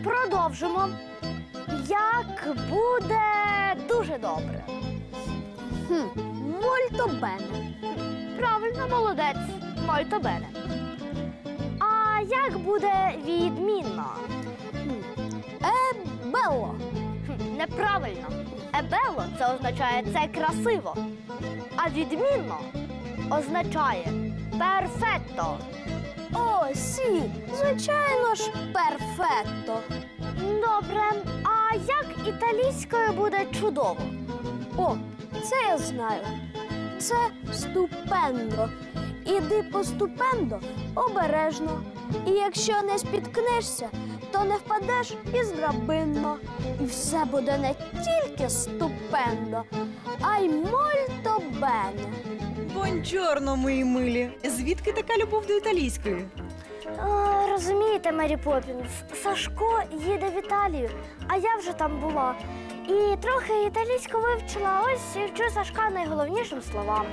Продовжимо. Як буде дуже добре. Мольто бене. Правильно, молодець. Мольто бене. А як буде відмінно? Белло. Неправильно. Ебело – це означає «це красиво». А відмінно означає перфетто. О, сі, звичайно ж, перфетто. Добре. А як італійською буде чудово? О, це я знаю. Це ступендо. Іди по ступендо обережно. І якщо не спіткнешся, то не впадеш із драбинно. І все буде не тільки ступендо, а й мольто бене. Бонджорно, мої милі. Звідки така любов до італійської? Розумієте, Мері Поппінс, Сашко їде в Італію, а я вже там була. І трохи італійську вивчила, ось вчу Сашка найголовнішим словам.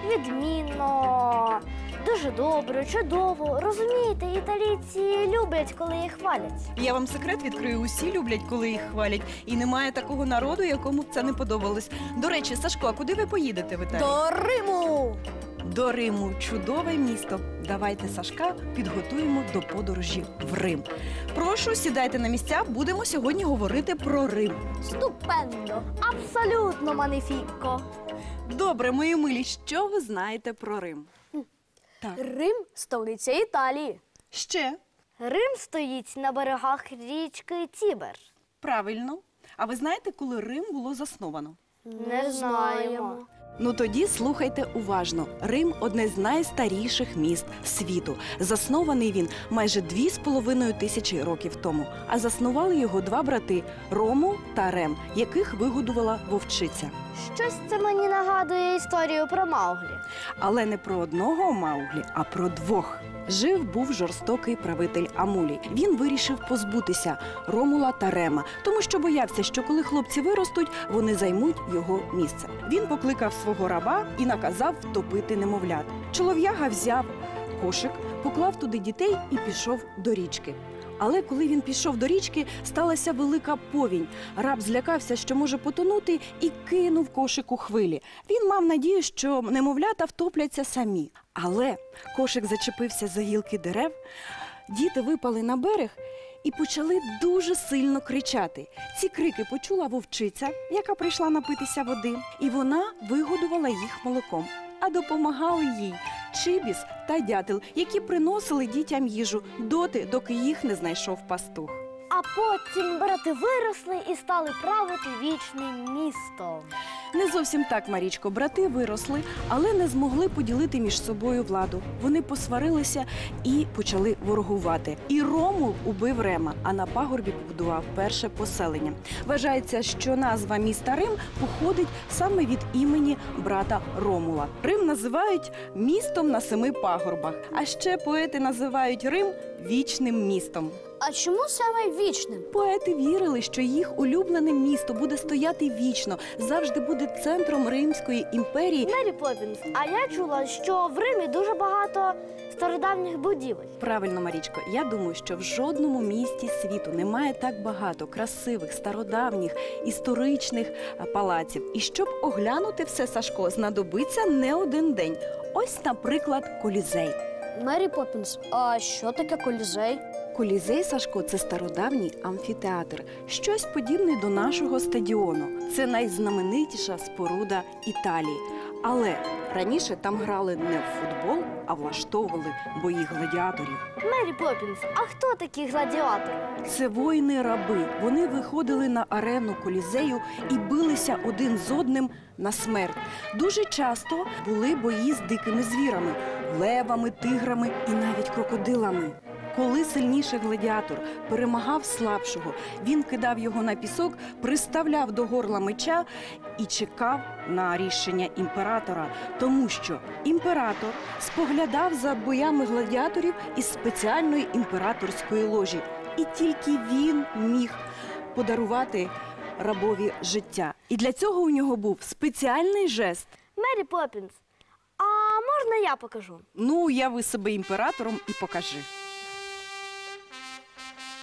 Відмінно, дуже добре, чудово. Розумієте, італійці люблять, коли їх хвалять. Я вам секрет відкрию, усі люблять, коли їх хвалять. І немає такого народу, якому б це не подобалось. До речі, Сашко, а куди ви поїдете в Італію? До Риму! До Риму. Чудове місто. Давайте Сашка підготуємо до подорожі в Рим. Прошу, сідайте на місця, будемо сьогодні говорити про Рим. Ступендо! Абсолютно маніфіко. Добре, мої милі, що ви знаєте про Рим? Так. Рим – столиця Італії. Ще? Рим стоїть на берегах річки Тібер. Правильно. А ви знаєте, коли Рим було засновано? Не знаємо. Ну тоді слухайте уважно. Рим – одне з найстаріших міст світу. Заснований він майже 2,5 тисячі років тому. А заснували його два брати – Ромул та Рем, яких вигодувала вовчиця. Щось це мені нагадує історію про Мауглі. Але не про одного Мауглі, а про двох. Жив-був жорстокий правитель Амулій. Він вирішив позбутися Ромула та Рема, тому що боявся, що коли хлопці виростуть, вони займуть його місце. Він покликав свого раба і наказав втопити немовлят. Чолов'яга взяв кошик, поклав туди дітей і пішов до річки. Але коли він пішов до річки, сталася велика повінь. Раб злякався, що може потонути, і кинув кошик у хвилі. Він мав надію, що немовлята втопляться самі. Але кошик зачепився за гілки дерев, діти випали на берег і почали дуже сильно кричати. Ці крики почула вовчиця, яка прийшла напитися води, і вона вигодувала їх молоком. А допомагали їй Чибіс та дятел, які приносили дітям їжу доти, доки їх не знайшов пастух. А потім брати виросли і стали правити вічним містом. Не зовсім так, Марічко. Брати виросли, але не змогли поділити між собою владу. Вони посварилися і почали ворогувати. І Ромул убив Рема, а на пагорбі побудував перше поселення. Вважається, що назва міста Рим походить саме від імені брата Ромула. Рим називають містом на 7 пагорбах. А ще поети називають Рим вічним містом. А чому саме вічним? Поети вірили, що їх улюблене місто буде стояти вічно, завжди буде центром Римської імперії. Мері Поппінс, а я чула, що в Римі дуже багато стародавніх будівель. Правильно, Марічко, я думаю, що в жодному місті світу немає так багато красивих, стародавніх, історичних палаців. І щоб оглянути все, Сашко, знадобиться не один день. Ось, наприклад, Колізей. Мері Поппінс, а що таке Колізей? Колізей, Сашко, це стародавній амфітеатр, щось подібне до нашого стадіону. Це найзнаменитіша споруда Італії. Але раніше там грали не в футбол, а влаштовували бої гладіаторів. Мері Поппінс, а хто такі гладіатори? Це воїни-раби. Вони виходили на арену Колізею і билися один з одним на смерть. Дуже часто були бої з дикими звірами – левами, тиграми і навіть крокодилами. Коли сильніший гладіатор перемагав слабшого, він кидав його на пісок, приставляв до горла меча і чекав на рішення імператора, тому що імператор споглядав за боями гладіаторів із спеціальної імператорської ложі. І тільки він міг подарувати рабові життя. І для цього у нього був спеціальний жест. Мері Поппінс, а можна я покажу? Ну, уяви себе імператором і покажи.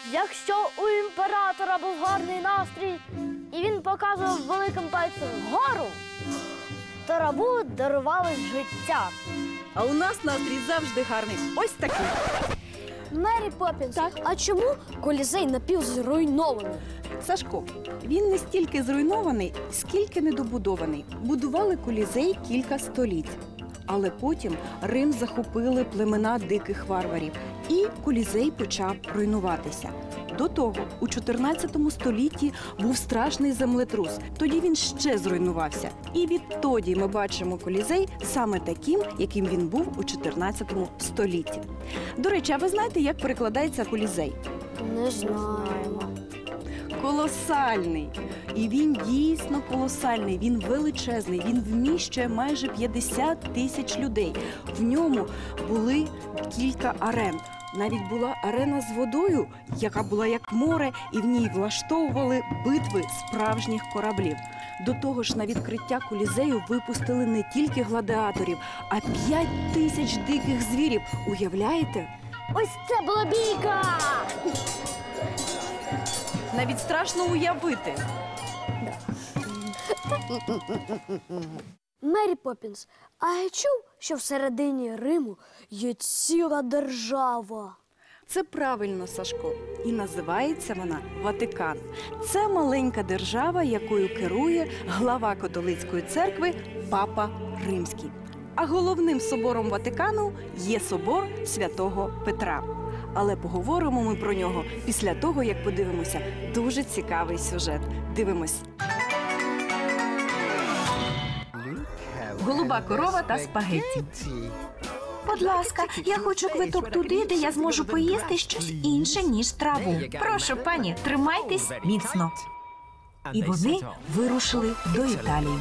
Якщо у імператора був гарний настрій, і він показував великим пальцем вгору, то рабу дарували життя. А у нас настрій завжди гарний. Ось такий. Мері Поппінс, а чому Колізей напівзруйнований? Сашко, він не стільки зруйнований, скільки недобудований. Будували Колізей кілька століть. Але потім Рим захопили племена диких варварів, і Колізей почав руйнуватися. До того, у 14 столітті був страшний землетрус. Тоді він ще зруйнувався. І відтоді ми бачимо Колізей саме таким, яким він був у 14 столітті. До речі, а ви знаєте, як перекладається Колізей? Не знаємо. Колосальний. І він дійсно колосальний, він величезний, він вміщує майже 50 тисяч людей. В ньому були кілька арен. Навіть була арена з водою, яка була як море, і в ній влаштовували битви справжніх кораблів. До того ж, на відкриття Колізею випустили не тільки гладіаторів, а 5 тисяч диких звірів. Уявляєте? Ось це була бійка! Навіть страшно уявити. Мері Поппінс, а я чув, що всередині Риму є ціла держава? Це правильно, Сашко. І називається вона Ватикан. Це маленька держава, якою керує глава католицької церкви Папа Римський. А головним собором Ватикану є собор Святого Петра. Але поговоримо ми про нього після того, як подивимося дуже цікавий сюжет. Дивимось. Голуба корова та спагетті. Будь ласка, я хочу квиток туди, де я зможу поїсти щось інше, ніж траву. Прошу, пані, тримайтесь міцно. І вони вирушили до Італії.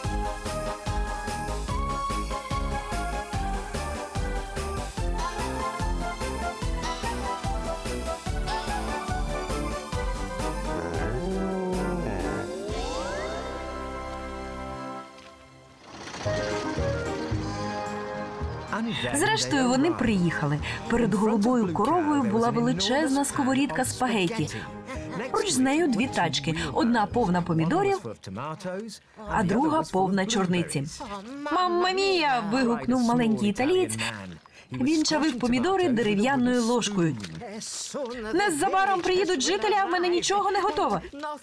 Зрештою, вони приїхали. Перед голубою коровою була величезна сковорідка спагетті. Поруч з нею 2 тачки. Одна повна помідорів, а друга повна чорниці. «Мамма мія!» – вигукнув маленький італієць. Він чавив помідори дерев'яною ложкою. «Незабаром приїдуть жителі, а в мене нічого не готово».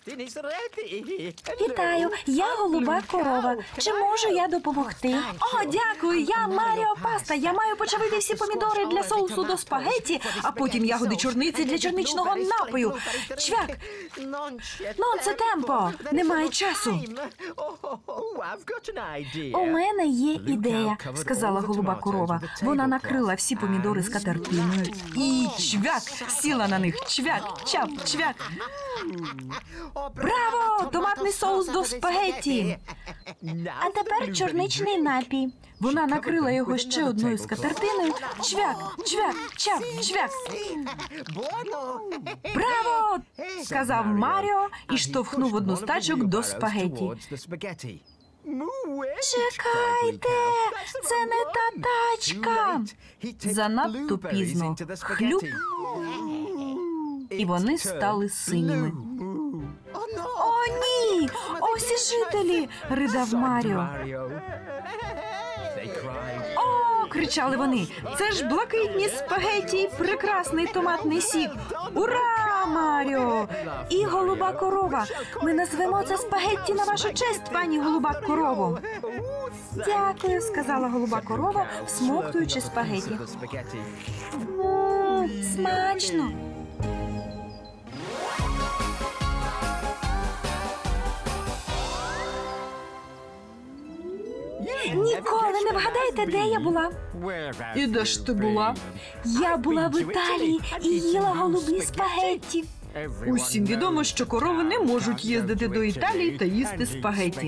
«Вітаю, я голуба корова. Чи можу я допомогти?» «О, дякую, я Маріо Паста. Я маю почавити всі помідори для соусу до спагетті, а потім ягоди чорниці для чорничного напою. Чвяк! Нон це темпо! Немає часу!» «У мене є ідея», – сказала голуба корова. Вона накрила всі помідори скатертиною і чвяк сіла на них. Чвяк, чап, чвяк. Браво! Томатний соус до спагетті. А тепер чорничний напій. Вона накрила його ще одною скатертиною. Чвяк, чвяк, чап, чвяк. Браво! Сказав Маріо і штовхнув одну з тачок до спагетті. Чекайте, це не та тачка. Занадто пізно. Хлюп. І вони стали синіми. О, ні! Ось і жителі! Ридав Маріо. О, кричали вони. Це ж блакитні спагетті і прекрасний томатний сік. Ура, Маріо! І голуба корова. Ми назвемо це спагетті на вашу честь, пані голуба корово. Дякую, сказала голуба корова, всмоктуючи спагетті. Смачно. Ніколи не вгадаєте, де я була. І де ж ти була? Я була в Італії і їла голубі спагетті. Усім відомо, що корови не можуть їздити до Італії та їсти спагетті.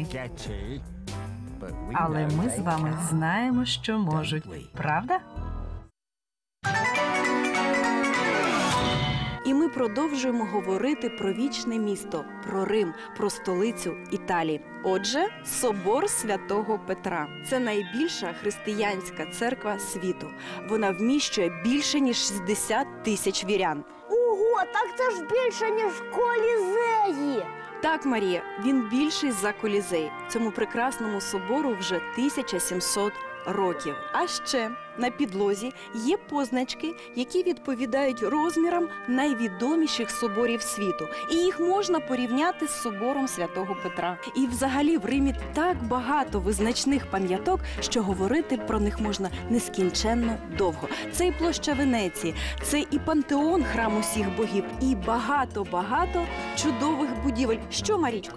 Але ми з вами знаємо, що можуть. Правда? І ми продовжуємо говорити про вічне місто, про Рим, про столицю Італії. Отже, собор Святого Петра. Це найбільша християнська церква світу. Вона вміщує більше, ніж 60 тисяч вірян. Ого, так це ж більше, ніж Колізеї. Так, Марія, він більший за Колізей. Цьому прекрасному собору вже 1700 років. А ще на підлозі є позначки, які відповідають розмірам найвідоміших соборів світу. І їх можна порівняти з собором Святого Петра. І взагалі в Римі так багато визначних пам'яток, що говорити про них можна нескінченно довго. Це і площа Венеції, це і пантеон, храм усіх богів, і багато-багато чудових будівель. Що, Марічко?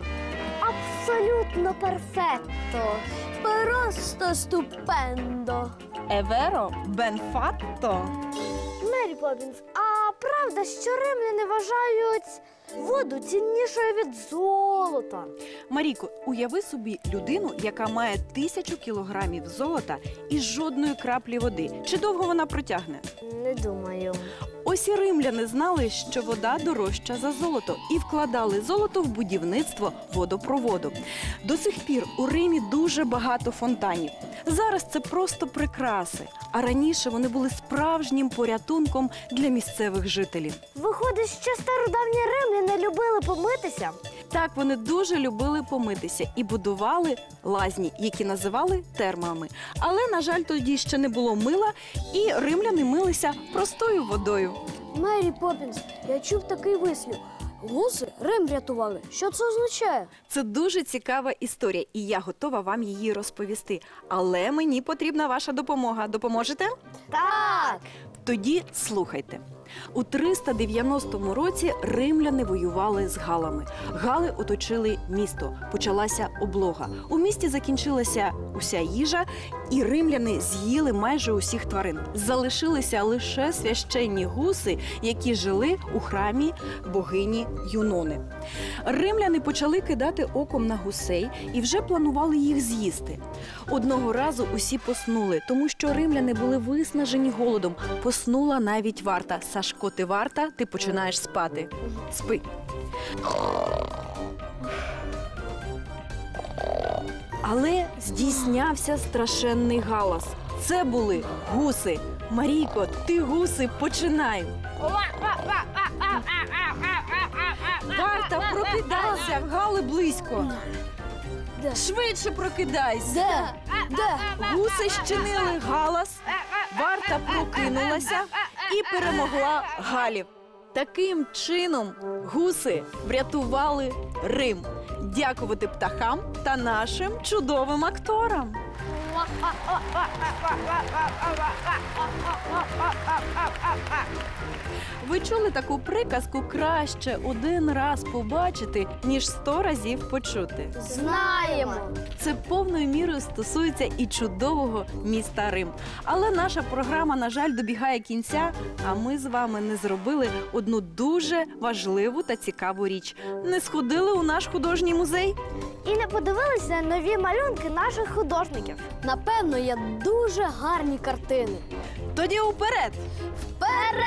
Абсолютно перфетто. Просто ступендо. Еверо бенфатто. Мері Поппінс, а правда, що римляни вважають воду ціннішою від золота? Маріко, уяви собі людину, яка має 1000 кілограмів золота і жодної краплі води. Чи довго вона протягне? Не думаю. Ось і римляни знали, що вода дорожча за золото, і вкладали золото в будівництво водопроводу. До сих пір у Римі дуже багато фонтанів. Зараз це просто прикраси, а раніше вони були справжнім порятунком для місцевих жителів. Виходить, що стародавні римляни любили помитися? Так, вони дуже любили помитися і будували лазні, які називали термами. Але, на жаль, тоді ще не було мила, і римляни милися простою водою. Мері Поппінс, я чув такий вислів. Гуси Рим рятували. Що це означає? Це дуже цікава історія, і я готова вам її розповісти. Але мені потрібна ваша допомога. Допоможете? Так! Тоді слухайте. У 390 році римляни воювали з галами. Гали оточили місто. Почалася облога. У місті закінчилася уся їжа, і римляни з'їли майже усіх тварин. Залишилися лише священні гуси, які жили у храмі богині Юнони. Римляни почали кидати оком на гусей і вже планували їх з'їсти. Одного разу усі поснули, тому що римляни були виснажені голодом. Поснула навіть варта. Сашко, ти варта, ти починаєш спати. Спи. Але здійснявся страшенний галас. Це були гуси. Марійко, ти гуси, починай. Варта, прокидайся, гали близько. Де? Швидше прокидайся. Де? Гуси щинили галас, варта прокинулася і перемогла галів. Таким чином гуси врятували Рим. Дякувати птахам та нашим чудовим акторам. Ви чули таку приказку «краще один раз побачити, ніж 100 разів почути». Знаємо. Це повною мірою стосується і чудового міста Рим. Але наша програма, на жаль, добігає кінця, а ми з вами не зробили одну дуже важливу та цікаву річ. Не сходили у наш художній музей? І не подивилися нові малюнки наших художників. Напевно, є дуже гарні картини. Тоді уперед! Вперед!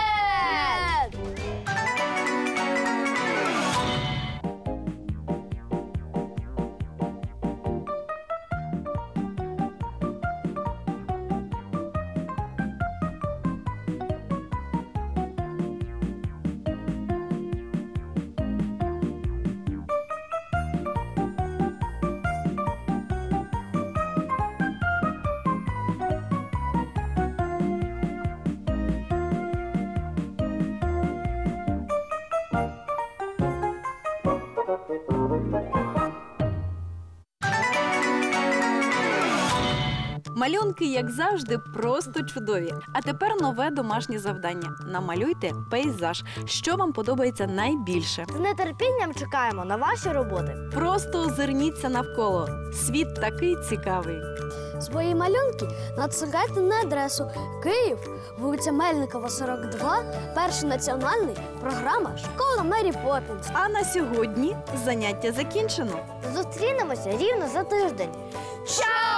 Малюнки, як завжди, просто чудові. А тепер нове домашнє завдання. Намалюйте пейзаж. Що вам подобається найбільше? З нетерпінням чекаємо на ваші роботи. Просто озирніться навколо. Світ такий цікавий. Свої малюнки надсилайте на адресу Київ, вулиця Мельникова, 42, Перший національний, програма «Школа Мері Поппінс». А на сьогодні заняття закінчено. Зустрінемося рівно за тиждень. Чао!